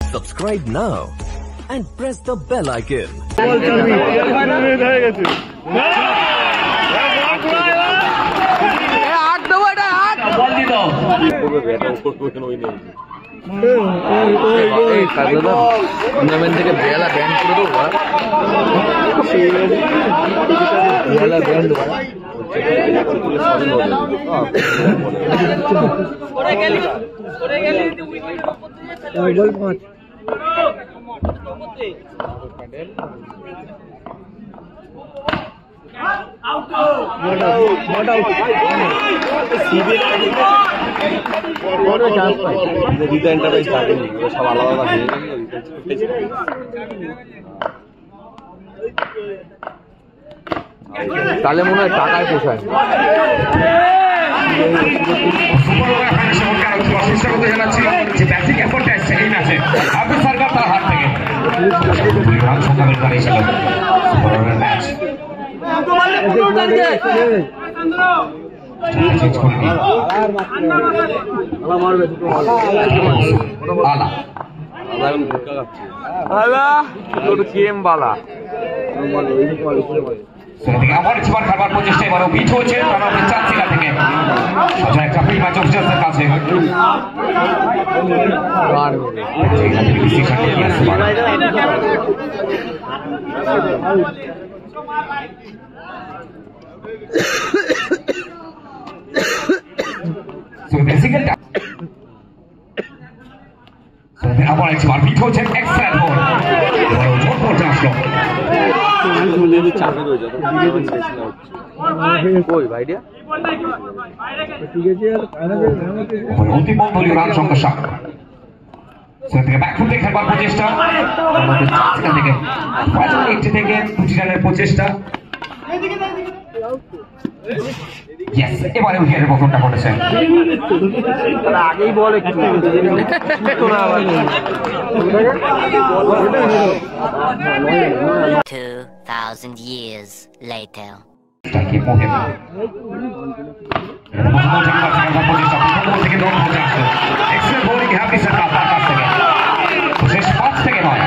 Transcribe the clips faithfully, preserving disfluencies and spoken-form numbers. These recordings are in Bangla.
Subscribe now and press the bell icon. Tournament থেকে বেলা ব্যান্ড করে দেবো বেলা ব্যান্ড করে গেলি করে গেলি উইকেট বল পাঁচ out not out not out CBL বড় চান্স পাই রিটা এন্টারপ্রাইজ থাকে নি ওরা সব আলাদা আলাদা হয়ে গেছে তাহলে মনে হয় টাকায় পোষায় যে ব্যাটিং এফোর্ট আসছে এই ম্যাচে আব্দুল সরকার তার হাত থেকে রান সংগ্রহ করেছিল ম্যাচ আবার এবার খাবার প্রচেষ্টা এবারও বিট হচ্ছে চাঁদশিলা থেকে একটা ফিল্ড ম্যাচ অফিসারদের কাছে আবার একবার বিট হচ্ছে এক্সট্রা বল এবার জোর পড়তে আসলো অন্তিম দলীয় রান সংখ্যা থেকে ব্যাকফুট থেকে খেলবার প্রচেষ্টা আমাদের চারটা থেকে একটি থেকে দুটি রানের প্রচেষ্টা এবারে উইকেটের পতনটা ঘটেছে আগেই বল একটু Two thousand years later. শেষ পাঁচ থেকে নয়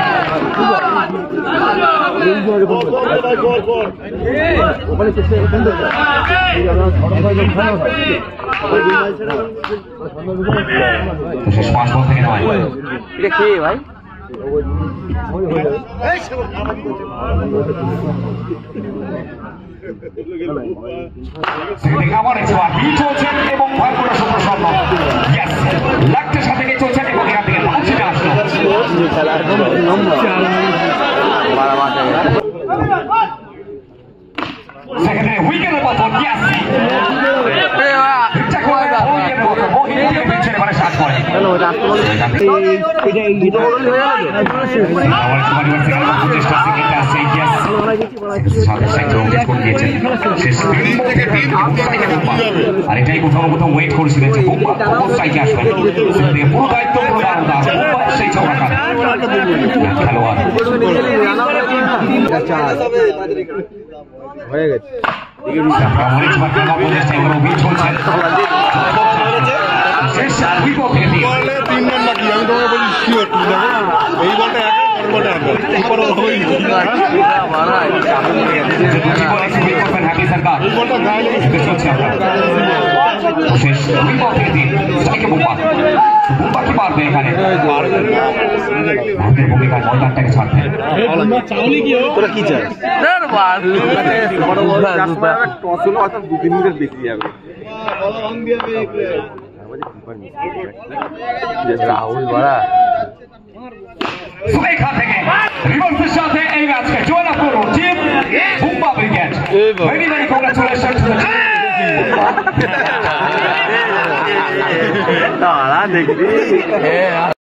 শেষ পাঁচ বল থেকে নয় এটা কে ভাই আবার একবার বিট হচ্ছেন এবং ভয় করে সুপ্রসন্ন লাখের সাথে গিয়ে চলছেন এবং এখান থেকে পৌঁছে আসলো সেখানে উইকেটের পতন আর এটাই কোথাও কোথাও ওয়েট করেছিলেন যে স্ট্রাইকে আসবেন পুরো দায়িত্ব সেই চৌকাকার খেলোয়াড় হয়ে গেছে তিন রান বাকি আমি তোমাকে বলি শিওর এই বলটা এক বলটা পারবে এখানে ভূমিকায় ময়দানটাকে ছাড়বে তোরা কি চাস দু তিন মিনিট বেশি যাবে রাহুল বড়া সুলেখা থেকে রিভার্সের সাথে এই ম্যাচকে জয়লাভ করুন team Bumba brigade very very congratulation to the team দেখবি